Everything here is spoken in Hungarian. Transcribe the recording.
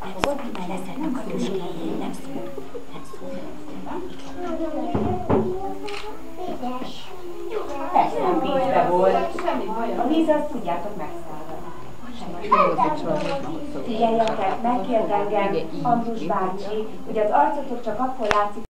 Fogod, hogy már leszednek a tüskéjén, nem szól. Nem szól. Persze nem vízbe volt. A víz azt tudjátok megszállni. Figyeljetek, megkért engem Ambrus bácsi, hogy az arcotok csak akkor látszik,